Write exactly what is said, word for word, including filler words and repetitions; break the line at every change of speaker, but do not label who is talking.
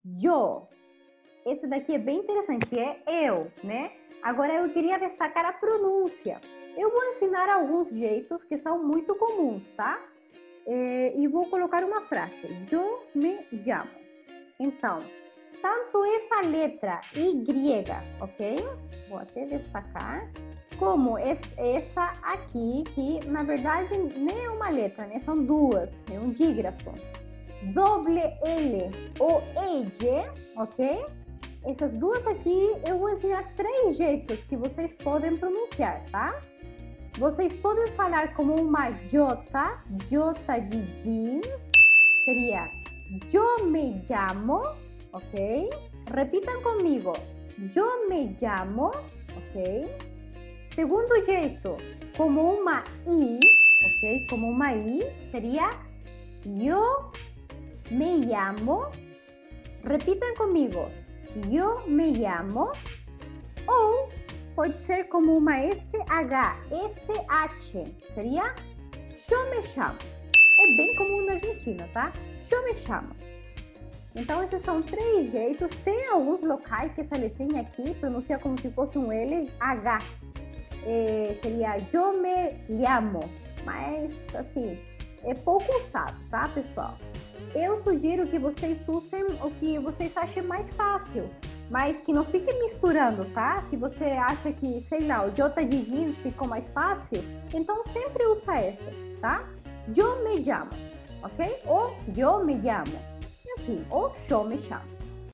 yo. Esse daqui é bem interessante, é eu, né? Agora eu queria destacar a pronúncia. Eu vou ensinar alguns jeitos que são muito comuns, tá? É, e vou colocar uma frase. Eu me chamo. Então, tanto essa letra Y, ok? Vou até destacar. Como essa aqui, que na verdade nem é uma letra, né? São duas, é um dígrafo. Doble L ou E G, ok? Essas duas aqui eu vou ensinar três jeitos que vocês podem pronunciar, tá? Vocês podem falar como uma J, J de jeans, seria yo me llamo, ok? Repitam comigo, yo me llamo, ok? Segundo jeito, como uma I, ok? Como uma I, seria yo me llamo. Repitam comigo, yo me llamo. Ou pode ser como uma S H, S H, seria yo me chamo. É bem comum na Argentina, tá? Yo me chamo. Então, esses são três jeitos. Tem alguns locais que essa letrinha aqui pronuncia como se fosse um L, H. É, seria yo me llamo. Mas, assim, é pouco usado, tá, pessoal? Eu sugiro que vocês usem o que vocês achem mais fácil, mas que não fiquem misturando, tá? Se você acha que, sei lá, o J de jeans ficou mais fácil, então sempre usa essa, tá? Yo me llamo, ok? Ou yo me llamo, enfim, ou yo me chamo.